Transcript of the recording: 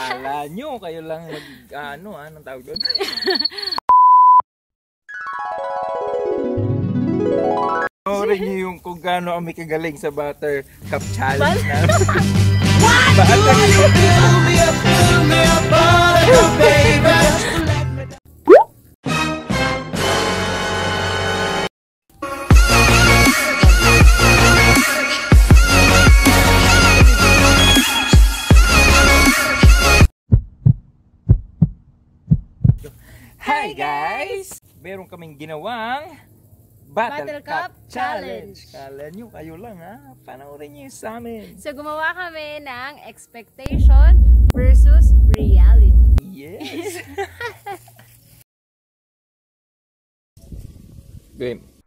Kala nyo, kayo lang mag, anong tawag doon? Orin nyo yung kung gaano kami kagaling sa buttercup challenge namin. What do you fill me up, buttercup baby? Hi guys! Meron kaming ginawang Buttercup Challenge. Kala nyo, kayo lang ha. Panoorin nyo sa amin. So gumawa kami ng expectation versus reality. Yes! Game.